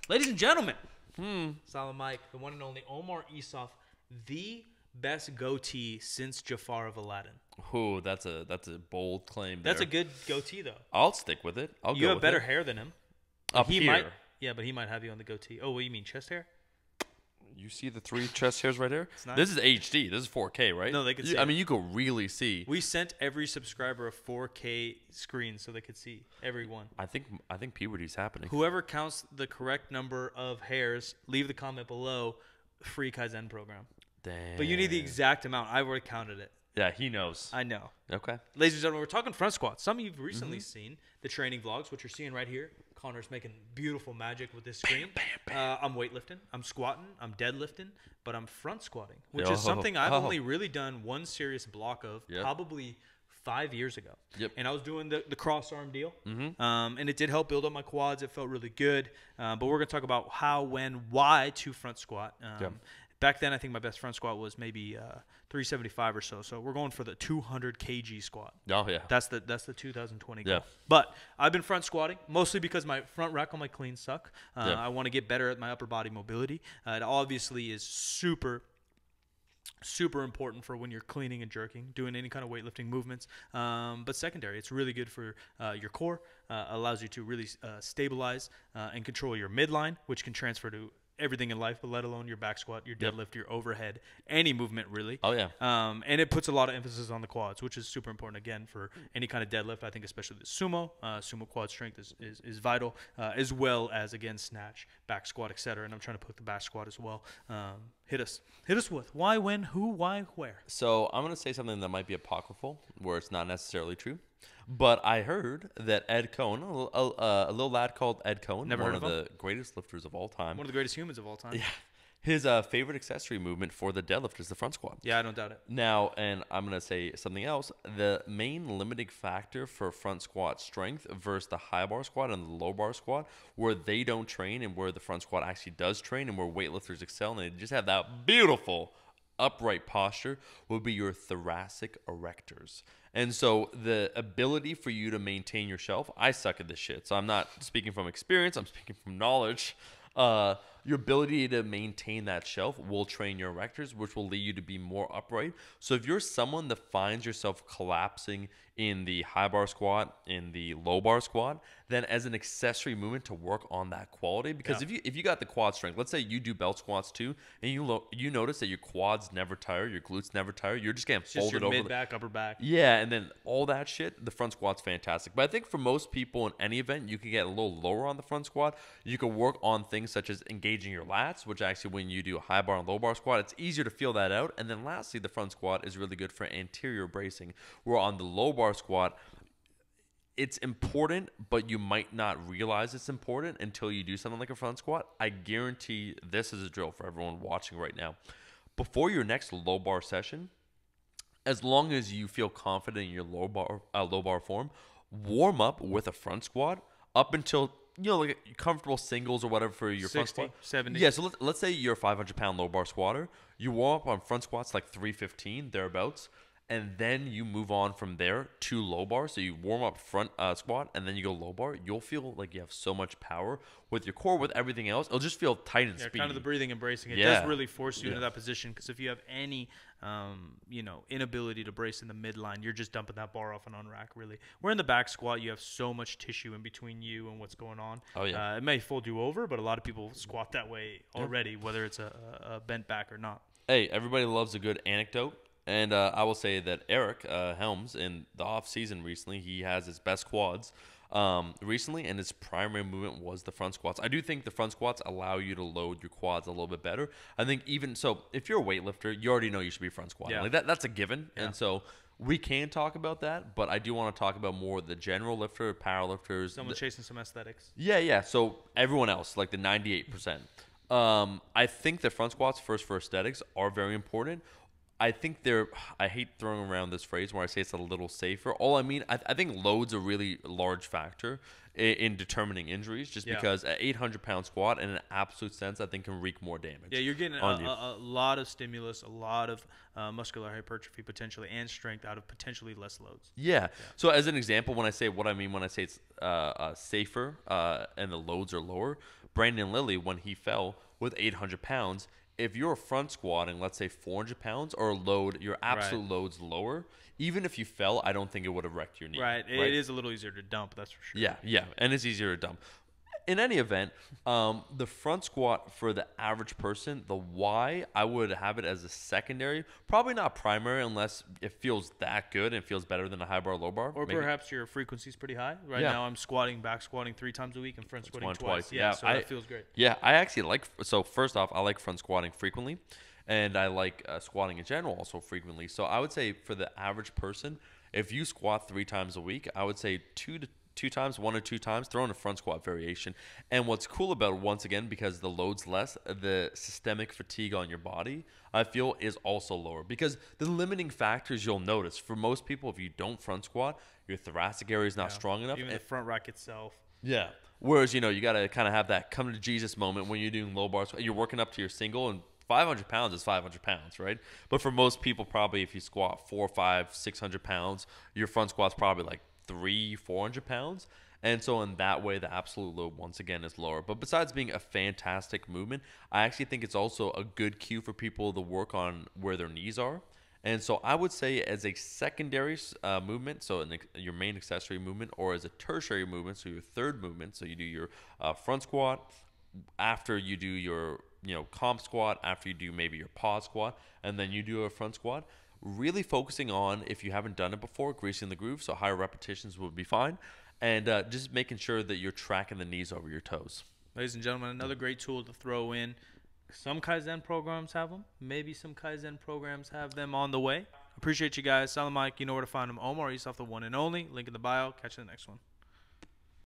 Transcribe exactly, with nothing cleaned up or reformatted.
Ladies and gentlemen, Hmm. Salam Mike, the one and only Omar Isuf, the best goatee since Jafar of Aladdin. Ooh, that's a that's a bold claim. That's there. a good goatee, though. I'll stick with it. I'll You go have with better it. hair than him. Up he here. might, yeah, but he might have you on the goatee. Oh, what you mean chest hair? You see the three chest hairs right here? nice. This is H D. This is four K, right? No, they can You- see I it. mean, you could really see. We sent every subscriber a four K screen so they could see everyone. I think I think puberty's happening. Whoever counts the correct number of hairs, leave the comment below. Free Kaizen program. Damn. But you need the exact amount. I've already counted it. Yeah, he knows. I know. Okay. Ladies and gentlemen, we're talking front squats. Some of you've recently seen the training vlogs, which you're seeing right here. Connor's making beautiful magic with this screen. Uh, I'm weightlifting. I'm squatting. I'm deadlifting. But I'm front squatting, which Yo. is something I've Oh. only really done one serious block of Yep. probably five years ago. Yep. And I was doing the, the cross arm deal. Mm-hmm. Um, and it did help build up my quads. It felt really good. Uh, but we're going to talk about how, when, why to front squat. Um, Yep. Back then, I think my best front squat was maybe uh, three seventy-five or so. So we're going for the two hundred kilogram squat. Oh yeah. That's the that's the two thousand twenty goal. Yeah. But I've been front squatting mostly because my front rack on my cleans suck. Uh, Yeah. I want to get better at my upper body mobility. Uh, it obviously is super, super important for when you're cleaning and jerking, doing any kind of weightlifting movements. Um, but secondary, it's really good for uh, your core. Uh, allows you to really uh, stabilize uh, and control your midline, which can transfer to everything in life, but let alone your back squat, your Yep. deadlift, your overhead, any movement really. Oh yeah. Um, and it puts a lot of emphasis on the quads, which is super important again for any kind of deadlift. I think especially the sumo, uh, sumo quad strength is is, is vital, uh, as well as again snatch, back squat, et cetera. And I'm trying to put the back squat as well. Um, hit us, hit us with why, when, who, why, where. So I'm gonna say something that might be apocryphal, where it's not necessarily true. But I heard that Ed Cohn, a, little- uh, a little lad called Ed Cohn, Never one heard of of the greatest lifters of all time, One of the greatest humans of all time. yeah, his uh, favorite accessory movement for the deadlift is the front squat. Yeah, I don't doubt it. Now, and I'm going to say something else. The main limiting factor for front squat strength versus the high bar squat and the low bar squat, where they don't train and where the front squat actually does train and where weightlifters excel and they just have that beautiful upright posture, would be your thoracic erectors. And so the ability for you to maintain your shelf, I suck at this shit. So I'm not speaking from experience, I'm speaking from knowledge. Uh, your ability to maintain that shelf will train your erectors, which will lead you to be more upright. So if you're someone that finds yourself collapsing in the high bar squat, in the low bar squat, then as an accessory movement to work on that quality, because Yeah. if you if you got the quad strength, let's say you do belt squats too, and you lo- you notice that your quads never tire, your glutes never tire, you're just getting It's just folded your over. mid the- back, upper back. yeah, and then all that shit, the front squat's fantastic. But I think for most people in any event, you can get a little lower on the front squat. You can work on things such as engaging your lats, which actually when you do a high bar and low bar squat, it's easier to feel that out. And then lastly, the front squat is really good for anterior bracing, where on the low bar squat, it's important, but you might not realize it's important until you do something like a front squat. I guarantee this is a drill for everyone watching right now. Before your next low bar session, as long as you feel confident in your low bar uh, low bar form, warm up with a front squat up until you know like comfortable singles or whatever for your front sixty, squat. seventy. Yeah, so let's, let's say you're a five hundred pound low bar squatter. You warm up on front squats like three fifteen thereabouts. And then you move on from there to low bar. So you warm up front uh, squat and then you go low bar. You'll feel like you have so much power with your core, with everything else. It'll just feel tight and Yeah, speedy. kind of the breathing and bracing. It Yeah. does really force you Yeah. into that position because if you have any, um, you know, inability to brace in the midline, you're just dumping that bar off and on rack. Really, where in the back squat, you have so much tissue in between you and what's going on. Oh, yeah. uh, it may fold you over, but a lot of people squat that way already, whether it's a, a a bent back or not. Hey, everybody loves a good anecdote. And uh, I will say that Eric uh, Helms, in the off season recently, he has his best quads um, recently, and his primary movement was the front squats. I do think the front squats allow you to load your quads a little bit better. I think even so, if you're a weightlifter, you already know you should be front squatting. Yeah. Like that, that's a given. Yeah. And so we can talk about that, but I do want to talk about more the general lifter, power lifters. Someone the- chasing some aesthetics. yeah, yeah. So everyone else, like the ninety-eight percent. Um, I think the front squats, first for aesthetics, are very important. I think they're, I hate throwing around this phrase where I say it's a little safer. All I mean, I, I think load's a really large factor in, in determining injuries, just Yeah. because an eight hundred pound squat, in an absolute sense, I think can wreak more damage. Yeah, you're getting a, on you. a, a lot of stimulus, a lot of uh, muscular hypertrophy potentially, and strength out of potentially less loads. Yeah. So as an example, when I say what I mean when I say it's uh, uh, safer uh, and the loads are lower, Brandon Lilly, when he fell with eight hundred pounds, if you're front squatting, let's say four hundred pounds, or a load, your absolute Right. load's lower, even if you fell, I don't think it would have wrecked your knee. Right. It is a little easier to dump, that's for sure. Yeah, yeah, and it's easier to dump. In any event, um, the front squat for the average person, the why, I would have it as a secondary, probably not primary unless it feels that good and feels better than a high bar, low bar. Or Maybe. perhaps your frequency is pretty high. Right Yeah. now, I'm squatting, back squatting three times a week, and front squatting one twice. twice. Yeah, Yeah, so I- that feels great. Yeah, I actually like. So first off, I like front squatting frequently, and I like uh, squatting in general also frequently. So I would say for the average person, if you squat three times a week, I would say two to two times, one or two times, throw in a front squat variation. And what's cool about it, once again, because the load's less, the systemic fatigue on your body, I feel, is also lower. Because the limiting factors you'll notice for most people, if you don't front squat, your thoracic area is not Yeah. strong enough. Even and- the front rack itself. yeah. Whereas, you know, you got to kind of have that come to Jesus moment when you're doing low bars. You're working up to your single, and five hundred pounds is five hundred pounds, right? But for most people, probably if you squat four, five, six hundred pounds, your front squat's probably like three, four hundred pounds. And so in that way, the absolute load, once again, is lower. But besides being a fantastic movement, I actually think it's also a good cue for people to work on where their knees are. And so I would say as a secondary uh, movement, so an, your main accessory movement, or as a tertiary movement, so your third movement, so you do your uh, front squat, after you do your you know comp squat, after you do maybe your pause squat, and then you do a front squat, really focusing on, if you haven't done it before, greasing the groove, so higher repetitions would be fine, and uh, just making sure that you're tracking the knees over your toes. Ladies and gentlemen, another great tool to throw in. Some Kaizen programs have them. Maybe some Kaizen programs have them on the way. Appreciate you guys. Silent Mike, you know where to find them. Omar East off the one and only. Link in the bio. Catch you in the next one.